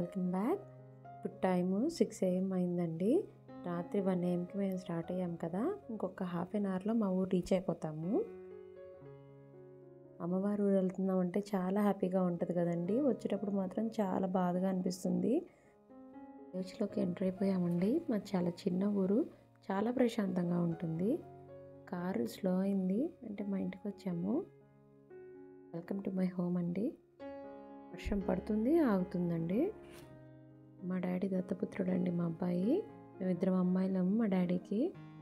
Welcome back. ఇప్పుడు time 6 AM అయిందండి. రాత్రి 1 AMకి మేము స్టార్ట్ అయ్యాం కదా, ఇంకొక హాఫ్ అన్ అవర్లో మా ఊరు రీచ్ అయిపోతాము. అమ్మవారి ఊరు వెళ్తున్నాం అంటే చాలా హ్యాపీగా ఉంటుంది కదండి. వచ్చేటప్పుడు మాత్రం చాలా బాధగా అనిపిస్తుంది. విలేజ్లోకి ఎంటర్ అయిపోయామండి. మాది చాలా చిన్న ఊరు, చాలా ప్రశాంతంగా ఉంటుంది. కారు స్లో అయింది అంటే మా ఇంటికి వచ్చాము. వెల్కమ్ టు మై హోమ్ అండి. వర్షం పడుతుంది, ఆగుతుందండి. మా డాడీ దత్తపుత్రుడు అండి మా అబ్బాయి. మేమిద్దరం అమ్మాయిలము మా డాడీకి.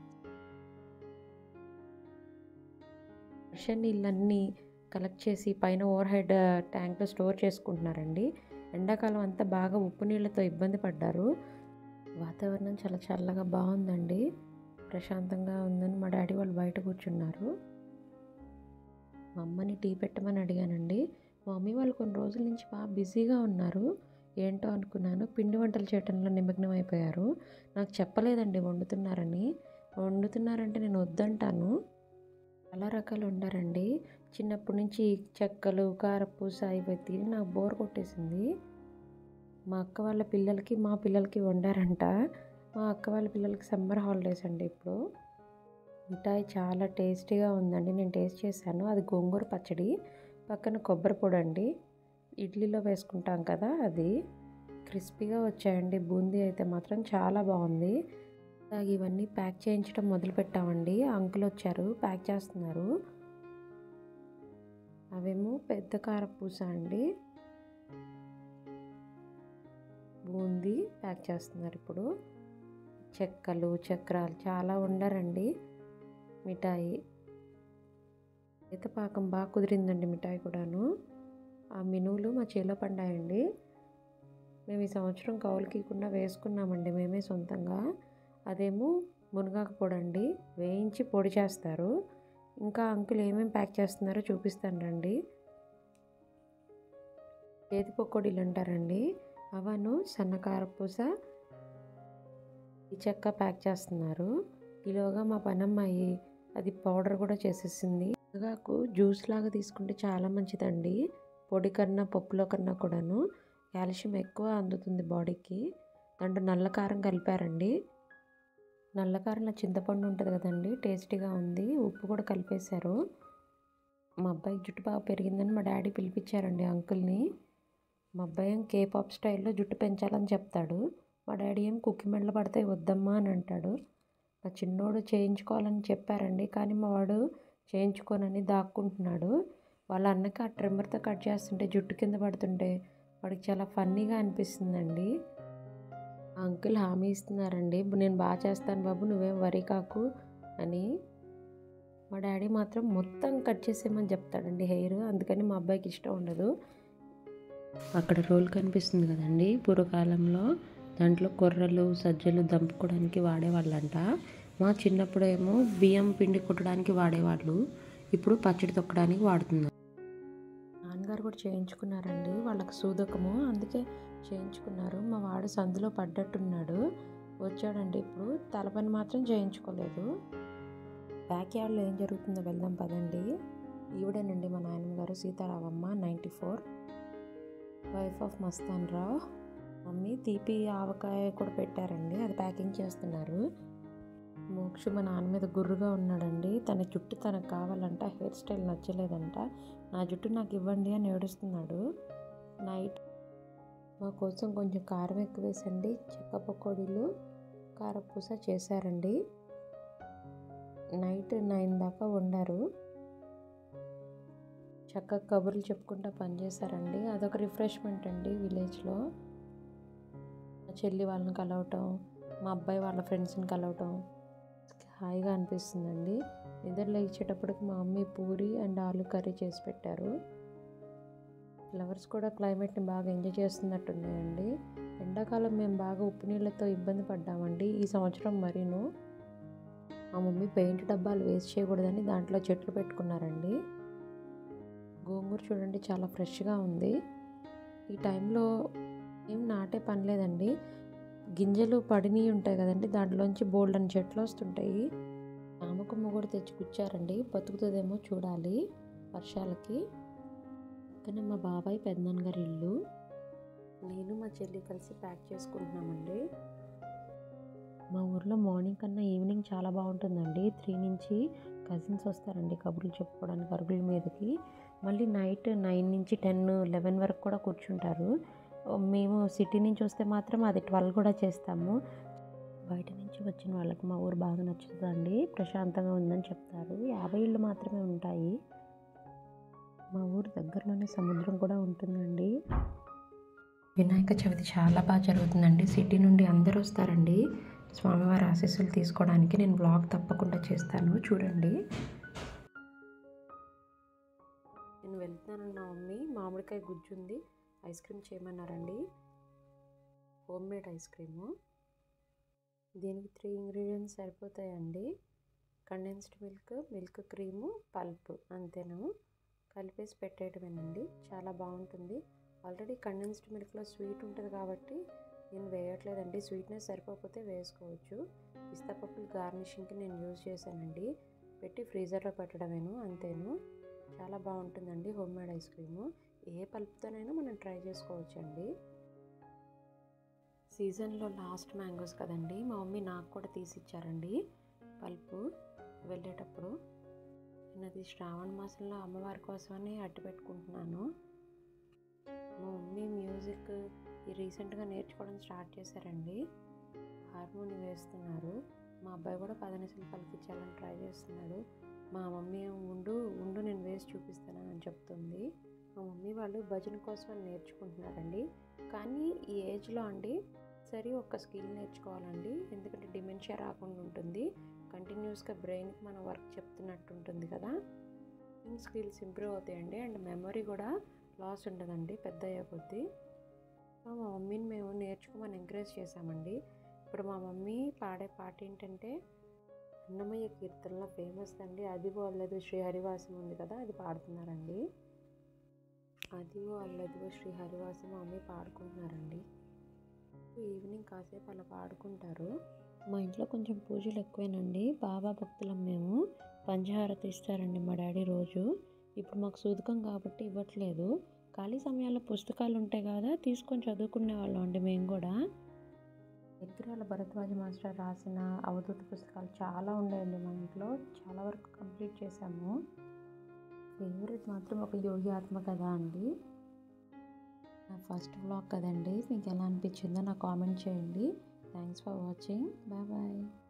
వర్షం నీళ్ళన్నీ కలెక్ట్ చేసి పైన ఓవర్ హెడ్ ట్యాంక్లో స్టోర్ చేసుకుంటున్నారండి. ఎండాకాలం అంతా బాగా ఉప్పు నీళ్ళతో ఇబ్బంది పడ్డారు. వాతావరణం చాలా చల్లగా బాగుందండి, ప్రశాంతంగా ఉందని మా డాడీ వాళ్ళు బయట కూర్చున్నారు. మా అమ్మని టీ పెట్టమని అడిగానండి. మా మమ్మీ వాళ్ళు కొన్ని రోజుల నుంచి బాగా బిజీగా ఉన్నారు. ఏంటో అనుకున్నాను, పిండి వంటలు చేయటంలో నిమగ్నం అయిపోయారు. నాకు చెప్పలేదండి వండుతున్నారని. వండుతున్నారంటే నేను వద్దంటాను. చాలా రకాలు వండారండి. చిన్నప్పటి నుంచి చెక్కలు, కారపూస ఇవి తిని నాకు బోర్ కొట్టేసింది. మా అక్క వాళ్ళ పిల్లలకి మా పిల్లలకి వండారంట. మా అక్క వాళ్ళ పిల్లలకి సమ్మర్ హాలిడేస్ అండి ఇప్పుడు. మిఠాయి చాలా టేస్టీగా ఉందండి. నేను టేస్ట్ చేశాను. అది గోంగూర పచ్చడి, పక్కన కొబ్బరి పొడి అండి. ఇడ్లీలో వేసుకుంటాం కదా అది. క్రిస్పీగా వచ్చాయండి. బూందీ అయితే మాత్రం చాలా బాగుంది. ఇవన్నీ ప్యాక్ చేయించడం మొదలు పెట్టామండి. అంకుల్ వచ్చారు, ప్యాక్ చేస్తున్నారు. అవేమో పెద్ద కారపూస అండి, బూందీ ప్యాక్ చేస్తున్నారు ఇప్పుడు. చెక్కలు, చక్రాలు చాలా వండారండి. మిఠాయి అయితే పాకం బాగా కుదిరిందండి. మిఠాయి కూడాను. ఆ మినువులు మా చేలో పండాయండి. మేము ఈ సంవత్సరం కౌలుకీయకుండా వేసుకున్నామండి మేమే సొంతంగా. అదేమో మునగాకు పొడి అండి, వేయించి పొడి చేస్తారు. ఇంకా అంకుల్ ఏమేమి ప్యాక్ చేస్తున్నారో చూపిస్తాను రండి. చేతి పకోడీలు అంటారండి. అవను సన్నకారపూస, ఈ చెక్క ప్యాక్ చేస్తున్నారు. ఈలోగా మా పనమ్మాయి అది పౌడర్ కూడా చేసేసింది. మునగాకు జ్యూస్ లాగా తీసుకుంటే చాలా మంచిదండి. పొడి కన్నా పప్పులో కన్నా కూడాను కాల్షియం ఎక్కువ అందుతుంది బాడీకి. దాంట్లో నల్ల కారం కలిపారండి. నల్ల కారంలో చింతపండు ఉంటుంది కదండి, టేస్టీగా ఉంది. ఉప్పు కూడా కలిపేశారు. మా అబ్బాయి జుట్టు బాగా పెరిగిందని మా డాడీ పిలిపించారండి అంకుల్ని. మా అబ్బాయి ఏం కేపాప్ స్టైల్లో జుట్టు పెంచాలని చెప్తాడు. మా డాడీ ఏం కుక్కి మెడలు పడతాయి వద్దమ్మా అని అంటాడు. మా చిన్నోడు చేయించుకోవాలని చెప్పారండి, కానీ మా వాడు చేయించుకోనని దాక్కుంటున్నాడు. వాళ్ళ అన్నకి ఆ ట్రిమ్మర్తో కట్ చేస్తుంటే జుట్టు కింద పడుతుంటే వాడికి చాలా ఫన్నీగా అనిపిస్తుందండి. ఆ అంకుల్ హామీ ఇస్తున్నారండి, నేను బాగా చేస్తాను బాబు, నువ్వేం వరి కాకు అని. మా డాడీ మాత్రం మొత్తం కట్ చేసేయమని చెప్తాడండి హెయిర్. అందుకని మా అబ్బాయికి ఇష్టం ఉండదు. అక్కడ రోల్ కనిపిస్తుంది కదండి, పూర్వకాలంలో దాంట్లో కొర్రలు, సజ్జలు దంపుకోవడానికి వాడేవాళ్ళంట. మా చిన్నప్పుడేమో బియ్యం పిండి కొట్టడానికి వాడేవాళ్ళు, ఇప్పుడు పచ్చడి తొక్కడానికి వాడుతున్నారు. నాన్నగారు కూడా చేయించుకున్నారండి, వాళ్ళకి సూదకము, అందుకే చేయించుకున్నారు. మా వాడు సందులో పడ్డట్టున్నాడు, వచ్చాడండి ఇప్పుడు. తలపని మాత్రం చేయించుకోలేదు. బ్యాక్ యార్డ్లో ఏం జరుగుతుందో వెళ్దాం పదండి. ఈవిడేనండి మా నాయనమ్మ గారు, Sitaramamma, 94, wife of Mastan Rao. Mummy తీపి ఆవకాయ కూడా పెట్టారండి, అది ప్యాకింగ్ చేస్తున్నారు. మోక్షు మా నాన్న మీద గుర్రుగా ఉన్నాడండి. తన జుట్టు తనకు కావాలంట, హెయిర్ స్టైల్ నచ్చలేదంట. నా జుట్టు నాకు ఇవ్వండి అని ఏడుస్తున్నాడు. నైట్ మా కోసం కొంచెం కారం ఎక్కువ వేసండి. చెక్క పకోడీలు, కారపూస చేశారండి. నైట్ 9 దాకా వండారు. చక్కగా కబుర్లు చెప్పుకుంటూ పనిచేశారండి. అదొక రిఫ్రెష్మెంట్ అండి విలేజ్లో. మా చెల్లి వాళ్ళని కలవటం, మా అబ్బాయి వాళ్ళ ఫ్రెండ్స్ని కలవటం హాయిగా అనిపిస్తుందండి. నిద్ర లేచేటప్పటికి మా mummy puri and aloo curry చేసి పెట్టారు. ఫ్లవర్స్ కూడా క్లైమేట్ని బాగా ఎంజాయ్ చేస్తున్నట్టున్నాయండి. ఎండాకాలం మేము బాగా ఉప్పు నీళ్ళతో ఇబ్బంది పడ్డామండి ఈ సంవత్సరం మరీను. మా మమ్మీ పెయింట్ డబ్బాలు వేస్ట్ చేయకూడదని దాంట్లో చెట్లు పెట్టుకున్నారండి. గోంగూర చూడండి చాలా ఫ్రెష్గా ఉంది. ఈ టైంలో ఏం నాటే పని లేదండి, గింజలు పడిని ఉంటాయి కదండి, దాంట్లోంచి బోల్డ్ అని చెట్లు వస్తుంటాయి. జామకొమ్మ కూడా తెచ్చి కూర్చారండి, బతుకుతుందేమో చూడాలి వర్షాలకి. పక్కన మా బాబాయ్ పెద్దనాన్నగారి ఇల్లు. నేను మా చెల్లి కలిసి ప్యాక్ చేసుకుంటున్నామండి. మా ఊర్లో మార్నింగ్ కన్నా ఈవినింగ్ చాలా బాగుంటుందండి. 3 నుంచి కజిన్స్ వస్తారండి కబుర్లు చెప్పుకోవడానికి అరుగుల మీదకి. మళ్ళీ నైట్ 9 నుంచి 10, 11 వరకు కూడా కూర్చుంటారు. మేము సిటీ నుంచి వస్తే మాత్రం అది 12 కూడా చేస్తాము. బయట నుంచి వచ్చిన వాళ్ళకి మా ఊరు బాగా నచ్చుతుందండి. ప్రశాంతంగా ఉందని చెప్తారు. 50 ఇళ్ళు మాత్రమే ఉంటాయి. మా ఊరు దగ్గరలోనే సముద్రం కూడా ఉంటుందండి. వినాయక చవితి చాలా బాగా జరుగుతుందండి. సిటీ నుండి అందరూ వస్తారండి స్వామివారి ఆశీస్సులు తీసుకోవడానికి. నేను వ్లాగ్ తప్పకుండా చేస్తాను, చూడండి. నేను వెళ్తున్నాను. మా మమ్మీ మామిడికాయ గుజ్జు ఉంది, ఐస్ క్రీమ్ చేయమన్నారండి. Homemade ice cream. దీనికి 3 ఇంగ్రీడియంట్స్ సరిపోతాయండి. Condensed milk, milk cream, pulp, అంతేను. కలిపేసి పెట్టేయటమేనండి. చాలా బాగుంటుంది. ఆల్రెడీ కండెన్స్డ్ మిల్క్లో స్వీట్ ఉంటుంది కాబట్టి నేను వేయట్లేదండి. స్వీట్నెస్ సరిపోకపోతే వేసుకోవచ్చు. పిస్తా పప్పులు గార్నిషింగ్కి నేను యూజ్ చేశానండి. పెట్టి ఫ్రీజర్లో పెట్టడమేను, అంతేను. చాలా బాగుంటుందండి హోమ్ మేడ్ ఐస్ క్రీము. ఏ పల్ప్తోనైనా మనం ట్రై చేసుకోవచ్చండి. సీజన్లో లాస్ట్ మ్యాంగోస్ కదండి, మా మమ్మీ నాకు కూడా తీసిచ్చారండి పల్పు వెళ్ళేటప్పుడు. నేను అది శ్రావణ మాసంలో అమ్మవారి కోసమని అట్టి పెట్టుకుంటున్నాను. మా మమ్మీ మ్యూజిక్ రీసెంట్గా నేర్చుకోవడం స్టార్ట్ చేశారండి. హార్మోని వేస్తున్నారు. మా అబ్బాయి కూడా పదనిసలు పలికించాలని ట్రై చేస్తున్నాడు. మా మమ్మీ ఉండు నేను వేసి చూపిస్తానని చెప్తుంది. మా మమ్మీ వాళ్ళు భజన కోసం నేర్చుకుంటున్నారండి. కానీ ఈ ఏజ్లో అండి సరే ఒక స్కిల్ నేర్చుకోవాలండి. ఎందుకంటే డిమెన్షియా రాకుండా ఉంటుంది. కంటిన్యూస్గా బ్రెయిన్కి మనం వర్క్ చెప్తున్నట్టు ఉంటుంది కదా. స్కిల్స్ ఇంప్రూవ్ అవుతాయండి. అండ్ మెమరీ కూడా లాస్ ఉండదండి పెద్ద అయ్యే కొద్దీ. మా మమ్మీని మేము నేర్చుకోమని ఎంకరేజ్ చేశామండి. ఇప్పుడు మా మమ్మీ పాడే పాట ఏంటంటే అన్నమయ్య కీర్తనలో ఫేమస్ అండి. అదిగో అల్లదిగో శ్రీ హరివాసం ఉంది కదా, అది పాడుతున్నారండి. అదిగో అల్లదిగో శ్రీ హరివాసం మా మమ్మీ పాడుకుంటున్నారండి. ఈవినింగ్ కాసేపు అలా పాడుకుంటారు. మా ఇంట్లో కొంచెం పూజలు ఎక్కువేనండి. బాబా భక్తులం మేము. పంచహారతి ఇస్తారండి మా డాడీ రోజు. ఇప్పుడు మాకు సూదకం కాబట్టి ఇవ్వట్లేదు. ఖాళీ సమయాల్లో పుస్తకాలు ఉంటాయి కదా, తీసుకొని చదువుకునే వాళ్ళం అండి మేము కూడా. ఎగ్రాల భరద్వాజ మాస్టర్ రాసిన అవధూత పుస్తకాలు చాలా ఉన్నాయండి మా ఇంట్లో. చాలా వరకు కంప్లీట్ చేశాము. ఫేవరెట్ మాత్రం ఒక యోగి ఆత్మ కథ అండి. నా ఫస్ట్ వ్లాగ్ కదండి, మీకు ఎలా అనిపించిందో నాకు కామెంట్ చేయండి. Thanks for watching. Bye bye.